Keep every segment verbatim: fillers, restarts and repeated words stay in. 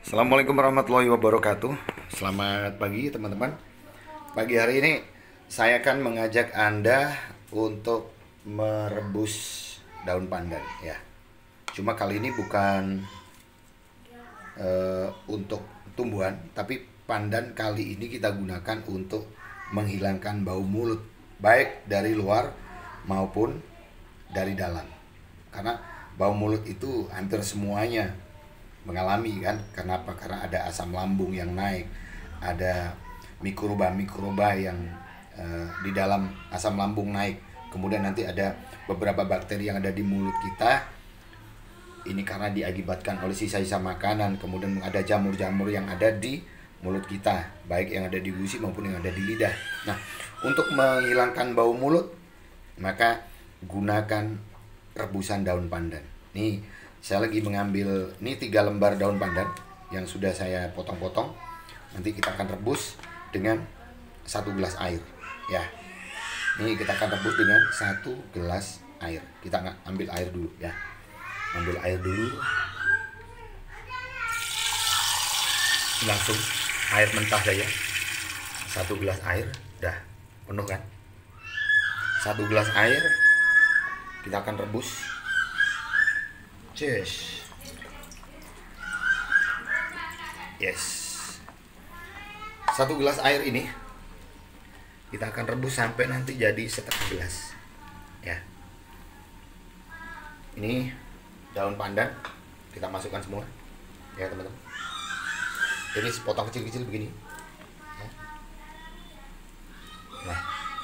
Assalamualaikum warahmatullahi wabarakatuh. Selamat pagi teman-teman. Pagi hari ini saya akan mengajak Anda untuk merebus daun pandan ya. Cuma kali ini bukan uh, untuk tumbuhan, tapi pandan kali ini kita gunakan untuk menghilangkan bau mulut, baik dari luar maupun dari dalam. Karena bau mulut itu hampir semuanya mengalami kan. Kenapa? Karena ada asam lambung yang naik, ada mikroba-mikroba yang uh, di dalam asam lambung naik, kemudian nanti ada beberapa bakteri yang ada di mulut kita. Ini karena diakibatkan oleh sisa-sisa makanan, kemudian ada jamur-jamur yang ada di mulut kita, baik yang ada di gusi maupun yang ada di lidah. Nah, untuk menghilangkan bau mulut, maka gunakan rebusan daun pandan. Nih, saya lagi mengambil ini tiga lembar daun pandan yang sudah saya potong-potong. Nanti kita akan rebus dengan satu gelas air ya. Ini kita akan rebus dengan satu gelas air. Kita ambil air dulu ya. Ambil air dulu. Langsung air mentah saja. Satu gelas air, dah penuh kan? Satu gelas air kita akan rebus. Cheers. Yes. Satu gelas air ini kita akan rebus sampai nanti jadi setengah gelas. Ya. Ini daun pandan kita masukkan semua. Ya, teman-teman. Ini sepotong kecil-kecil begini. Nah.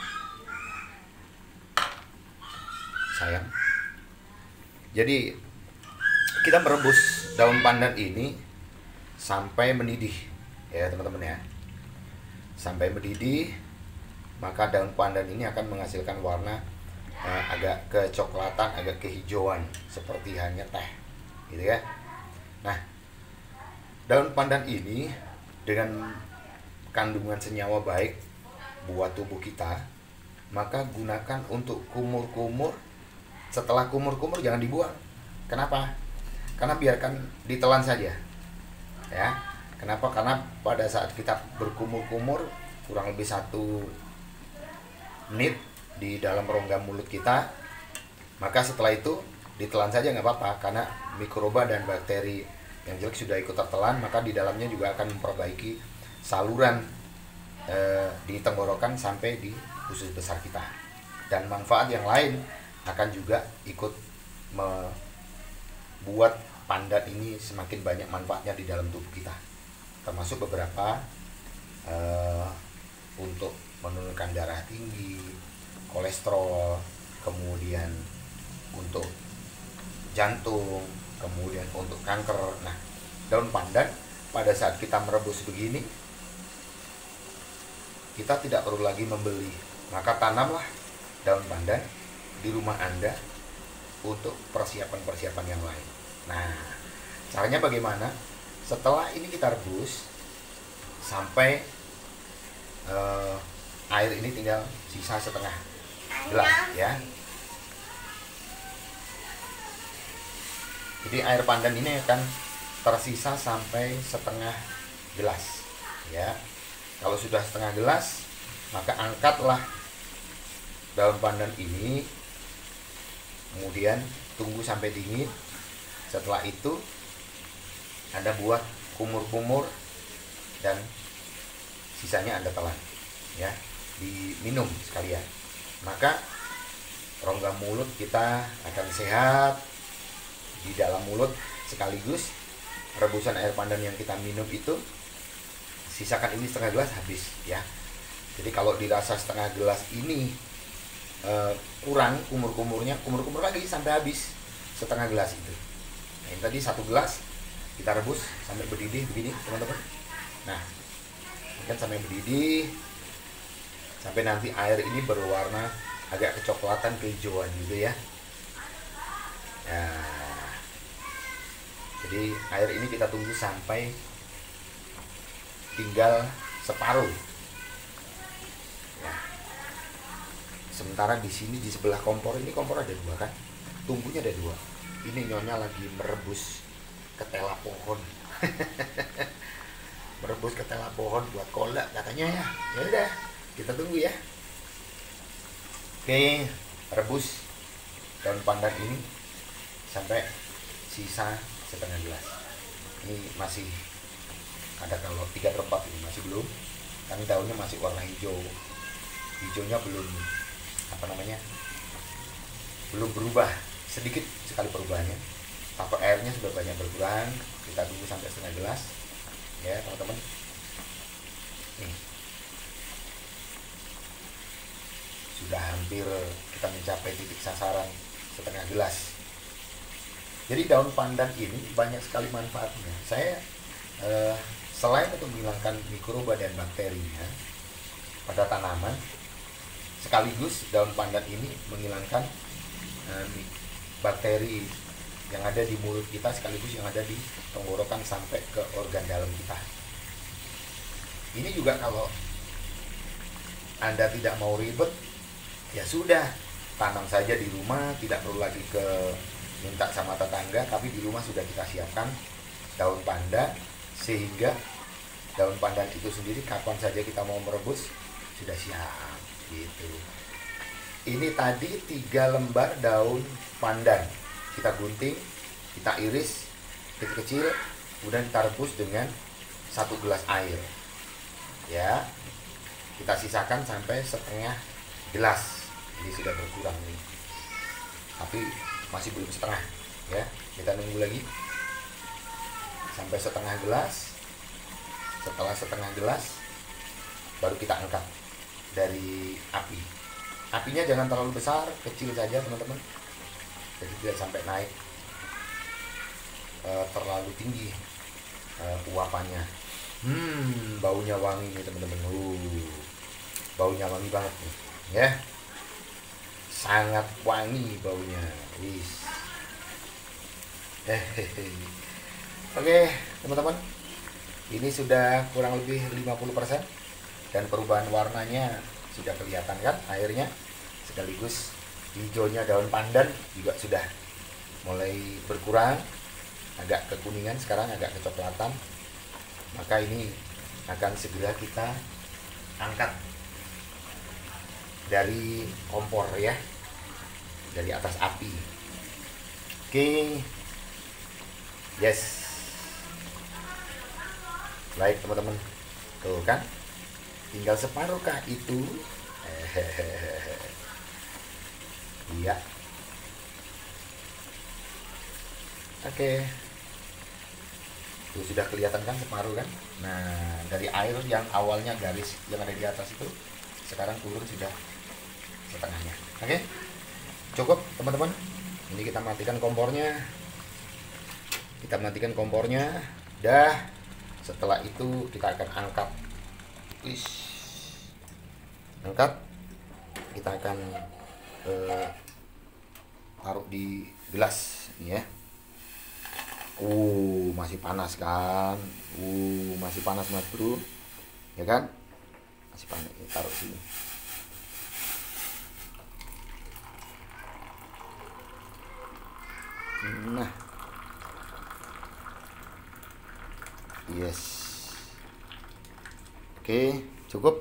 Sayang. Jadi kita merebus daun pandan ini sampai mendidih ya teman-teman ya, sampai mendidih. Maka daun pandan ini akan menghasilkan warna eh, agak kecoklatan, agak kehijauan seperti halnya teh gitu ya. Nah, daun pandan ini dengan kandungan senyawa baik buat tubuh kita, maka gunakan untuk kumur-kumur. Setelah kumur-kumur jangan dibuang. Kenapa? Karena biarkan ditelan saja ya. Kenapa? Karena pada saat kita berkumur-kumur kurang lebih satu menit di dalam rongga mulut kita, maka setelah itu ditelan saja nggak apa-apa, karena mikroba dan bakteri yang jelek sudah ikut tertelan, maka di dalamnya juga akan memperbaiki saluran eh, di tenggorokan sampai di usus besar kita. Dan manfaat yang lain akan juga ikut membuat pandan ini semakin banyak manfaatnya di dalam tubuh kita, termasuk beberapa uh, untuk menurunkan darah tinggi, kolesterol, kemudian untuk jantung, kemudian untuk kanker. Nah, daun pandan pada saat kita merebus begini, kita tidak perlu lagi membeli, maka tanamlah daun pandan di rumah Anda untuk persiapan-persiapan yang lain. Nah, caranya bagaimana? Setelah ini kita rebus sampai uh, air ini tinggal sisa setengah gelas ya. Jadi air pandan ini akan tersisa sampai setengah gelas ya. Kalau sudah setengah gelas, maka angkatlah daun pandan ini, kemudian tunggu sampai dingin. Setelah itu Anda buat kumur-kumur dan sisanya Anda telan ya, diminum sekalian. Maka rongga mulut kita akan sehat di dalam mulut, sekaligus rebusan air pandan yang kita minum itu sisakan ini setengah gelas habis ya. Jadi kalau dirasa setengah gelas ini Uh, kurang kumur-kumurnya, kumur-kumur lagi sampai habis setengah gelas itu. Nah, ini tadi satu gelas kita rebus sampai mendidih begini teman-teman. Nah, kan sampai mendidih sampai nanti air ini berwarna agak kecoklatan, kehijauan gitu ya. Nah, jadi air ini kita tunggu sampai tinggal separuh. Sementara di sini di sebelah kompor ini, kompor ada dua kan, tungkunya ada dua. Ini nyonya lagi merebus ketela pohon. rebus ketela pohon buat kolak katanya ya. Ya udah, kita tunggu ya. Oke, rebus daun pandan ini sampai sisa setengah gelas. Ini masih ada kalau tiga per empat ini masih belum, kan daunnya masih warna hijau. Hijaunya belum apa namanya? Belum berubah, sedikit sekali perubahannya. Faktor airnya sudah banyak berkurang. Kita tunggu sampai setengah gelas ya teman-teman. Nih sudah hampir kita mencapai titik sasaran setengah gelas. Jadi daun pandan ini banyak sekali manfaatnya. Saya eh, selain untuk menghilangkan mikroba dan bakterinya pada tanaman, sekaligus daun pandan ini menghilangkan eh, bakteri yang ada di mulut kita, sekaligus yang ada di tenggorokan sampai ke organ dalam kita. Ini juga kalau Anda tidak mau ribet, ya sudah, tanam saja di rumah, tidak perlu lagi ke minta sama tetangga, tapi di rumah sudah kita siapkan daun pandan, sehingga daun pandan itu sendiri kapan saja kita mau merebus sudah siap gitu. Ini tadi tiga lembar daun pandan kita gunting, kita iris kecil-kecil, kemudian kita rebus dengan satu gelas air ya. Kita sisakan sampai setengah gelas. Ini sudah berkurang nih, tapi masih belum setengah ya. Kita nunggu lagi sampai setengah gelas. Setelah setengah gelas baru kita angkat dari api. Apinya jangan terlalu besar, kecil saja teman-teman, jadi tidak sampai naik e, terlalu tinggi e, uapannya. Hmm, baunya wangi nih teman-teman. Uh, baunya wangi banget nih ya, sangat wangi baunya. Wis. Oke teman-teman, ini sudah kurang lebih lima puluh persen dan perubahan warnanya sudah kelihatan kan airnya, sekaligus hijaunya daun pandan juga sudah mulai berkurang, agak kekuningan, sekarang agak kecoklatan. Maka ini akan segera kita angkat dari kompor ya, dari atas api. Oke, yes, baik teman-teman, tuh kan tinggal separuhkah itu. Iya, oke, tuh sudah kelihatan kan separuh kan. Nah, dari air yang awalnya garis yang ada di atas itu sekarang turun sudah setengahnya. Oke, cukup teman-teman. Ini kita matikan kompornya, kita matikan kompornya. Dah, setelah itu kita akan angkat. Wis, angkat. Kita akan eh, taruh di gelas ini ya. Uh, masih panas kan? Uh, masih panas mas bro, ya kan? Masih panas. Taruh sini. Nah, yes, oke, cukup.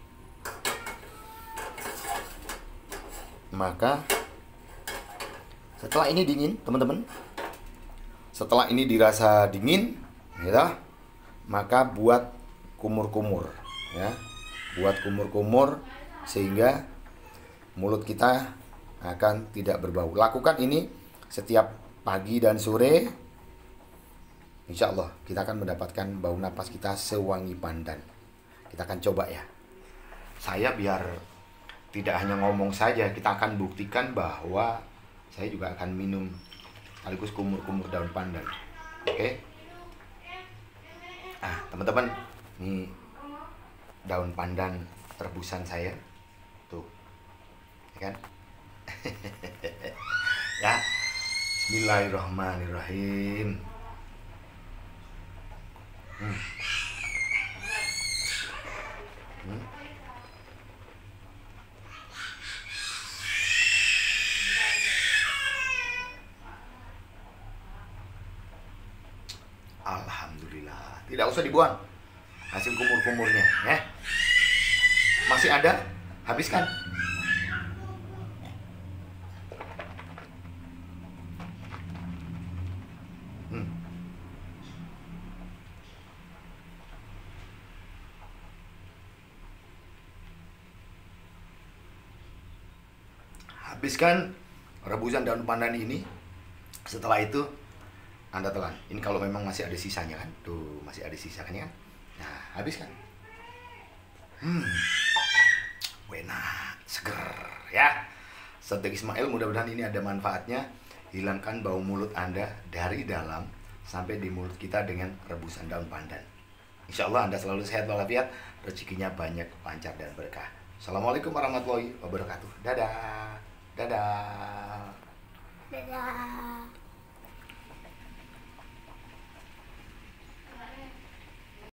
Maka setelah ini dingin teman-teman, setelah ini dirasa dingin ya, maka buat kumur-kumur ya, buat kumur-kumur sehingga mulut kita akan tidak berbau. Lakukan ini setiap pagi dan sore, insya Allah kita akan mendapatkan bau napas kita sewangi pandan. Kita akan coba ya. Saya biar tidak hanya ngomong saja, kita akan buktikan bahwa saya juga akan minum sekaligus kumur-kumur daun pandan. Oke. Ah, teman-teman, ini daun pandan rebusan saya. Tuh. Ya kan? Ya. Bismillahirrahmanirrahim. Hmm. Hmm. Alhamdulillah, tidak usah dibuang. hasil kumur-kumurnya ya. Masih ada? Habiskan. Hmm. Habiskan rebusan daun pandan ini. Setelah itu Anda telan. Ini kalau memang masih ada sisanya kan. Tuh, masih ada sisanya kan. Nah, habiskan. Hmm. Enak, seger ya. Strategi Ismail, mudah-mudahan ini ada manfaatnya. Hilangkan bau mulut Anda dari dalam sampai di mulut kita dengan rebusan daun pandan. Insya Allah Anda selalu sehat walafiat, rezekinya banyak, lancar dan berkah. Assalamualaikum warahmatullahi wabarakatuh. Dadah. Dadah. Dadah.